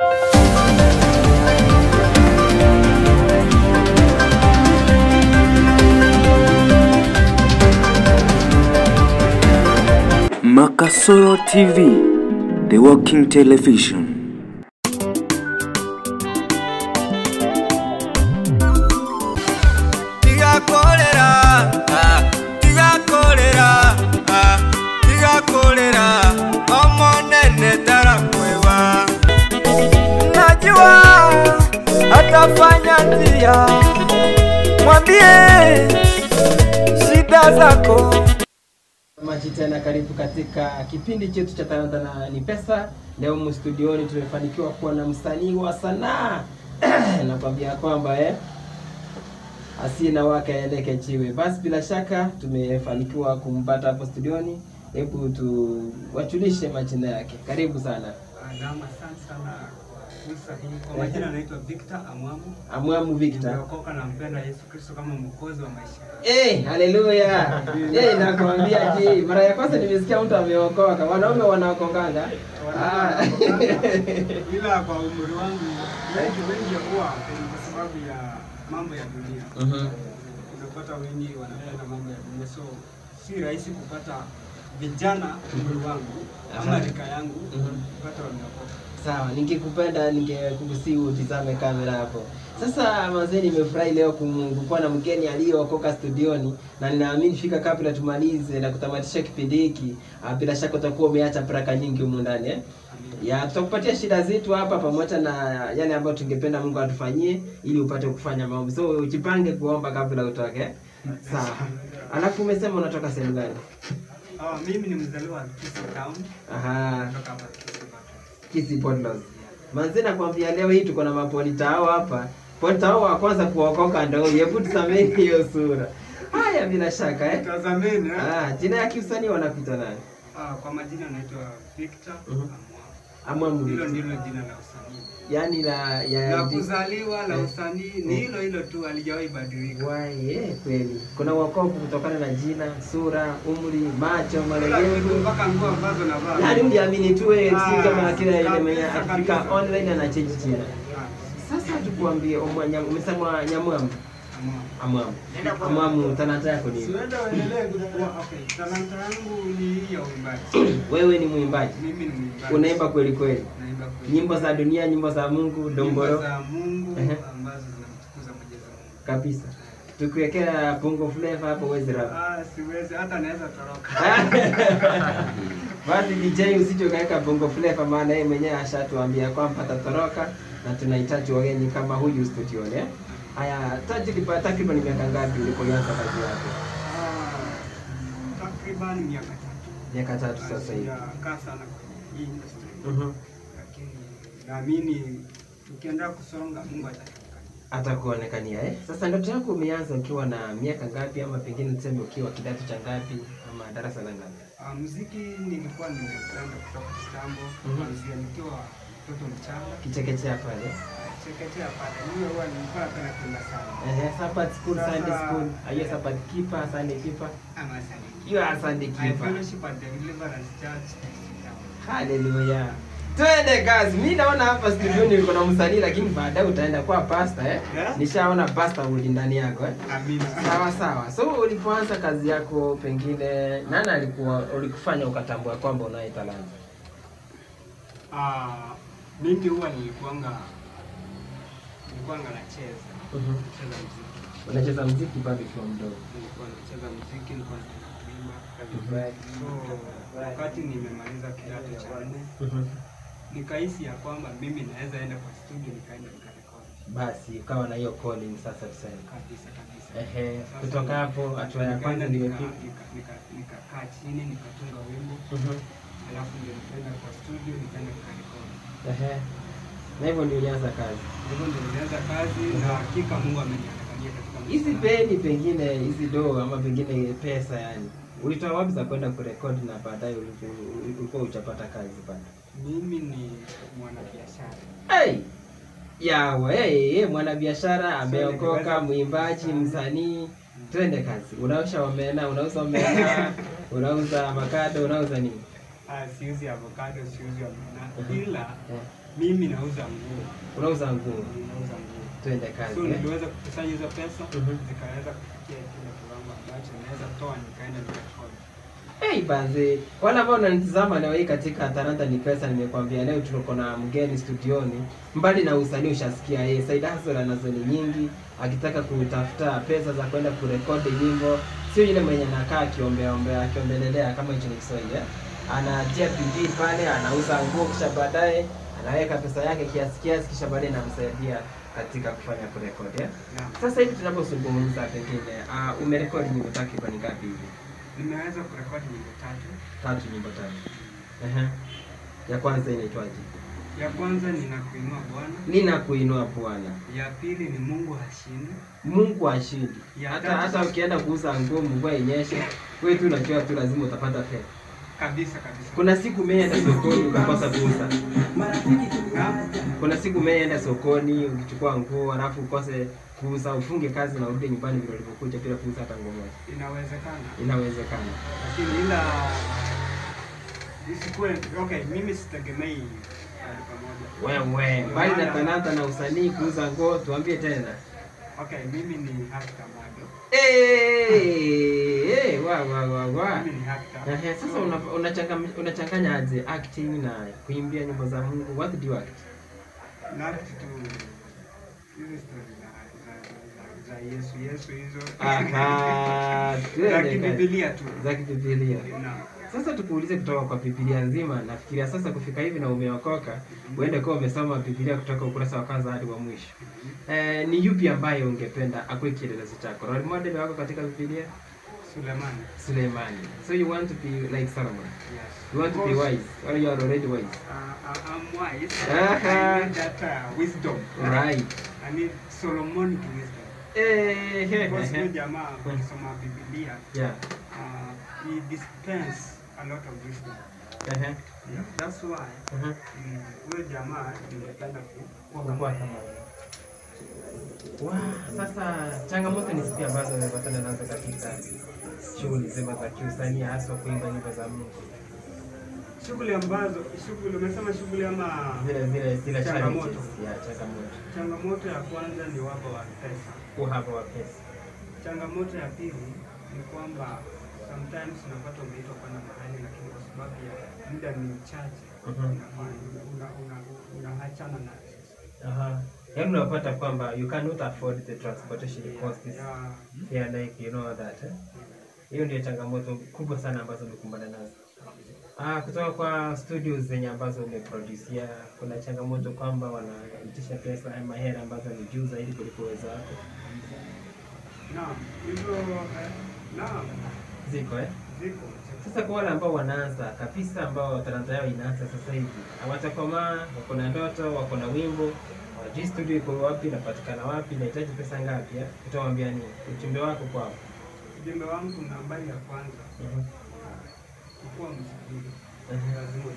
Makasoro TV, the walking television. Tiga kolera, omonene tarakwewa. Najua atafanya njia, mwambie shida zako. Maji tena karibu katika kipindi chetu cha Talanta na ni Pesa. Leo mu studioni tumefanikiwa kuwa na msanii wa sanaa. Nakwambia kwamba asina wake aeleke chiwe. Basi bila shaka tumefanikiwa kumpata hapo studioni. Hebu tuwachulishe majina yake. Karibu sana. Naam, asante sana fursa hii. Kwa majina naitwa Victor Amwamu. Amwamu Victor. Nimeokoka na mpenda Yesu Kristo kama mwokozi wa maisha. Haleluya. Nakwambia mara ya kwanza nimesikia mtu ameokoka. Wanaume wanaokokanga. Ila kwa umri wangu wengi huwa kwa sababu ya mambo ya dunia. Unapata wengi wanapenda mambo ya dunia, so si rahisi kupata vijana umri wangu ama rika yangu kupata wameokoka. Sawa, ningekupenda ningekukusihi utizame kamera hapo. Sasa mazee, nimefurahi leo kuwa na mgeni aliyeokoka studioni, na ninaamini fika kabla tumalize na kutamatisha kipindi hiki, bila shaka utakuwa umeacha baraka nyingi humu ndani tutakupatia shida zetu hapa pamoja na yale ambayo tungependa Mungu atufanyie ili upate kufanya maombi. So ujipange kuomba kabla utoke. Sawa. Alafu umesema unatoka sehemu gani? Mimi ni mzaliwa wa Kisii Town. Kutoka hapa Kisii Podlos. Manze, nakwambia leo hii tuko na mapolita hao hapa. Polita hao wa kwanza kuokoka ndio. Hebu tusameni hiyo sura. Haya, bila shaka Tazameni jina ya kiusanii wanakuita nani? Kwa majina naitwa Victor Amwamu. Hilo ndilo jina la usanii. Yaani la kuzaliwa la usanii ni hilo tu, alijawahi badilika. Kweli. Kuna wokovu kutokana na jina, sura, umri, macho, malengo mpaka nguo ambazo navaa. Yaani mjiamini tu si kama kila ile mwenye Afrika online ana change jina. Sasa tukuambie umesema Nyamwamu. Amwamu, talanta yako ni? Talanta yangu ni hii ya uimbaji. Wewe ni muimbaji? Mimi ni muimbaji. Unaimba kweli kweli? Naimba kweli. Nyimbo za dunia, nyimbo za Mungu, domboro? Nyimbo za Mungu ambazo zinamtukuza Mwenyezi Mungu. Kabisa. Tukiwekea bongo flavor hapo uwezi rap? Siwezi, hata naweza toroka. Basi DJ usije kaweka bongo flavor, maana yeye mwenyewe ashatuambia kwamba atatoroka na tunahitaji wageni kama huyu studioni. Haya, takriban miaka ngapi ulipoanza kazi yako? Takriban miaka 3. Miaka 3 sasa hivi. Kaa sana kwenye hii industry. Lakini naamini tukiendelea kusonga Mungu atakuonekania. Sasa ndoto yako umeanza ukiwa na miaka ngapi, ama pengine tuseme ukiwa kidato cha ngapi ama darasa la ngapi? Muziki nilikuwa nimependa kutoka kitambo, kuanzia nikiwa mtoto mchanga. Kichekechea pale. Chekechea pale. Mimi huwa nilikuwa napenda kwenda sana. Sabbath school, Sunday school. Ayo Sabbath keeper, Sunday keeper. Ama Sunday. You are Sunday keeper. I fellowship at the Deliverance Church. Hallelujah. Twende kazi. Mimi naona hapa studio niko na msanii, lakini baadaye utaenda kwa pastor Nishaona pastor uli ndani yako Amina. Sawa. So ulipoanza kazi yako, pengine nani ulikufanya ukatambua kwamba unaye talanta? Mimi huwa nilikuwa nacheza. Nacheza muziki. Unacheza muziki bado ukiwa mdogo? Nilikuwa nacheza muziki, nilikuwa naimba. So wakati nimemaliza kidato cha 4, nikahisi ya kwamba mimi naweza enda kwa studio nikaenda nikarekodi. Basi ukawa na hiyo calling sasa tuseme. Kabisa. Kutoka hapo hatua ya kwanza nikakaa chini nikatunga wimbo. Alafu ndio nikaenda kwa studio nikaenda nikarekodi. Na hivyo ndio ulianza kazi. Na hakika Mungu amenionekania katika maisha. Hizi peni pengine hizi do ama pengine pesa ulitoa wapi za kwenda kurekodi na baadaye ulikuwa uchapata kazi pale? Mimi ni mwanabiashara. Mwanabiashara ameokoka, muimbaji, msanii. Twende kazi. Unauza omena, unauza makado, unauza nini? Siuzi avocado, siuzi omena. Ila Mimi nauza nguo. Unauza nguo? Nauza nguo. Twende kazi. So niliweza kukusanya hizo pesa, nikaweza kufikia kile kiwango ambacho naweza toa nikaenda nikachukua. Banze, wala ambao unanitazama leo hii katika Talanta ni Pesa, nimekwambia leo tuko na mgeni studioni. Mbali na usanii ushasikia side hustle anazo ni nyingi, akitaka kutafuta pesa za kwenda kurekodi nyimbo, sio yule mwenye anakaa akiombelelea kama hicho ni Kiswahili. Anatia bidii pale, anauza nguo, kisha baadaye anaweka pesa yake kiasi kisha baadaye inamsaidia katika kufanya kurekodi. Sasa hivi tunapozungumza pengine umerekodi nyimbo takriban ngapi hivi? Nimeweza kurekodi nyimbo 3. Nyimbo 3. Ya kwanza inaitwaje? Ya kwanza Ninakuinua Bwana. Ninakuinua Bwana. Ya pili ni Mungu Hashindi. Mungu Hashindi. Hata ukienda kuuza nguo mvua inyeshe, wewe tu unajua tu lazima utapata fedha. Kabisa. Kuna siku umeenda sokoni ukakosa kuuza. Kuna siku umeenda sokoni ukichukua nguo alafu ukose kuuza, ufunge kazi na urudi nyumbani vile ulivyokuja bila kuuza hata nguo moja. Inawezekana. Lakini ila isikuwe mimi sitegemei pamoja. Wewe, bali na talanta na usanii kuuza nguo, tuambie tena. Mimi ni actor bado. Wa. Mimi ni actor. Sasa unachanganya aje acting na kuimbia nyimbo za Mungu? What do you act? Na act to hizo stories za Yesu hizo. Za Biblia. Sasa tukuulize kutoka kwa Biblia nzima, nafikiria sasa kufika hivi na umeokoka, uende kwa umesoma Biblia kutoka ukurasa wa kwanza hadi wa mwisho. Ni yupi ambaye ungependa akuwe kielelezo chako? Role model wako katika Biblia? Suleimani. So you want to be like Solomon? Yes. You want to be wise? Or you are already wise? I'm wise. I need that wisdom. Right. I need Solomonic wisdom. Because jamaa kusoma Biblia, he dispense a lot of wisdom. That's why huyo jamaa ningependa kuwa kama sasa changamoto ni zipi ambazo unapatana nazo katika shughuli zima za kiusanii, hasa kuimba nyimbo za Mungu? Shughuli umesema shughuli ama zile changamoto? Changamoto ya kwanza ni uhaba wa pesa. Changamoto ya pili ni kwamba sometimes unapata umeitwa kwenda mahali, lakini kwa sababu ya muda ni mchache unaachana na. Yaani unapata kwamba you cannot afford the transportation costs. Yeah, like you know that. Hiyo ndio changamoto kubwa sana ambazo umekumbana nazo. Kutoka kwa studios zenye ambazo umeproduce, kuna changamoto kwamba wanaitisha pesa ama hela ambazo ni juu zaidi kuliko uwezo wako. Ziko. Sasa kwa wale ambao wanaanza kabisa, ambao talanta yao inaanza sasa hivi, hawatakomaa, wako na ndoto, wako na wimbo, hawajui studio iko wapi, inapatikana wapi, inahitaji pesa ngapi, utawaambia nini? Ujumbe wako kwao? Ujumbe wangu nambari ya kwanza. Kuwa msanii. Lazima.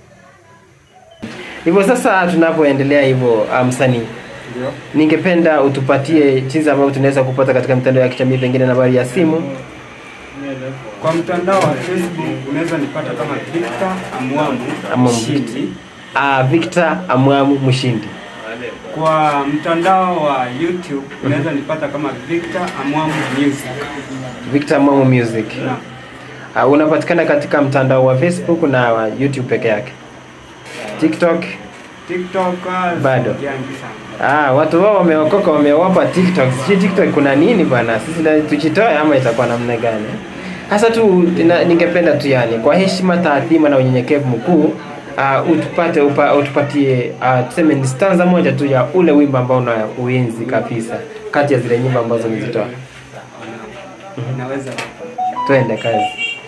Hivyo sasa tunapoendelea hivyo, msanii, ningependa utupatie jinsi ambavyo tunaweza kupata katika mitandao ya kijamii, pengine nambari ya simu. Kwa mtandao wa Facebook unaweza nipata kama Victor Amwamu Mushindi. Victor Amwamu Mushindi. Kwa mtandao wa YouTube unaweza nipata kama Victor Amwamu Music. Victor Amwamu Music. Unapatikana katika mtandao wa Facebook na wa YouTube peke yake? TikTok bado. Watu wao wameokoka, wamewapa TikTok. Sisi TikTok kuna nini bana? Sisi tujitoe ama itakuwa namna gani? Hasa tu ningependa tu kwa heshima, taadhima na unyenyekevu mkuu, utupatie tuseme ni stanza moja tu ya ule wimbo ambao unauenzi kabisa kati ya zile nyimbo ambazo umezitoa. Naweza. Twende kazi.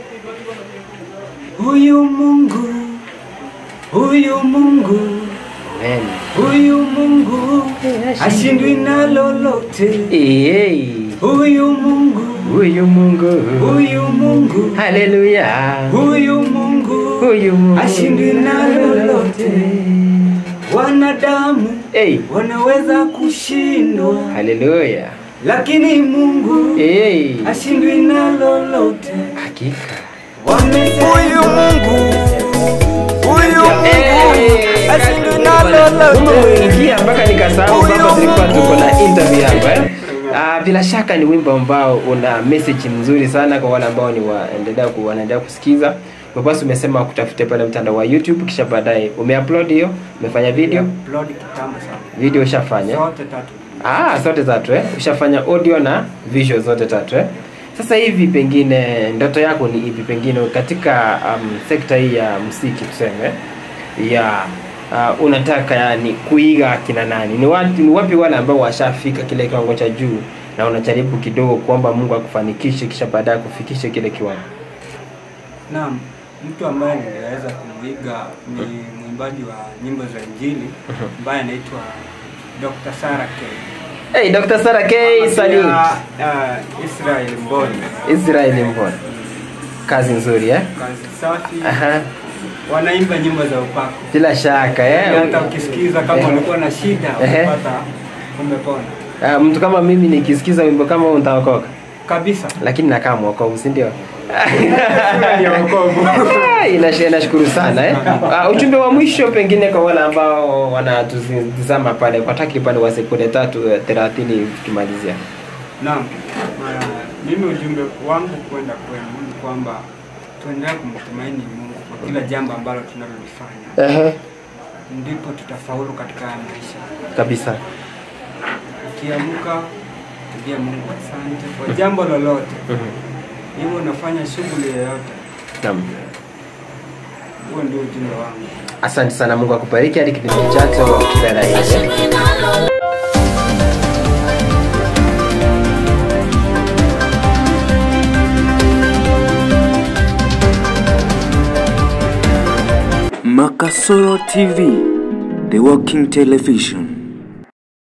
Huyu Mungu. Amen. Huyu Mungu ashindwi na lolote. Huyu Mungu. Haleluya. Huyu Mungu ashindwi na lolote. Wanadamu wanaweza kushindwa. Haleluya. Lakini Mungu ashindwi na lolote. Hakika. Huyu Mungu ashindwe na lolote. Umeingia mpaka nikasahau kwamba tulikuwa tuko na interview hapa. Bila shaka ni wimbo ambao una message nzuri sana kwa wale ambao ni wanaendelea kusikiza. Basi umesema kutafute pale mtandao wa YouTube, kisha baadaye umeupload hiyo, umefanya video? Upload kitambo sana. Video ushafanya? Zote tatu. Zote tatu Ushafanya audio na visual zote tatu Sasa hivi pengine ndoto yako ni ipi pengine katika sekta hii ya muziki tuseme? Unataka yani kuiga kina nani? Ni wapi wale ambao washafika kile kiwango cha juu na unajaribu kidogo kuomba Mungu akufanikishe kisha baadaye kufikisha kile kiwango? Naam, mtu ambaye ningeweza kumuiga ni mwimbaji wa nyimbo za Injili ambaye anaitwa Dr. Sarah K. Hey, Dr. Sarah K, salute. Israel Mboni. Kazi nzuri Kazi safi. Wanaimba nyimbo za upako. Bila shaka Hata ukisikiza kama ulikuwa na shida unapata umepona. Mtu kama mimi nikisikiza wimbo kama huo nitaokoka kabisa. Lakini nakaa mwokovu, si ndio? Nashukuru sana ujumbe wa mwisho pengine kwa wale ambao wanatuzama pale kwa takriban wa sekunde 30 tukimalizia. Naam. Mimi ujumbe wangu kwenda kwenu ni kwamba tuendelee kumtumaini Mungu kwa kila jambo ambalo tunalofanya. Ndipo tutafaulu katika maisha. Kabisa. Ukiamka tuambie Mungu asante kwa jambo lolote. Hiyo unafanya shughuli yoyote. Naam. Huo ndio ujumbe wangu. Asante sana, Mungu akubariki hadi kipindi chacho, kila la heri. Makasoro TV, The Walking Television.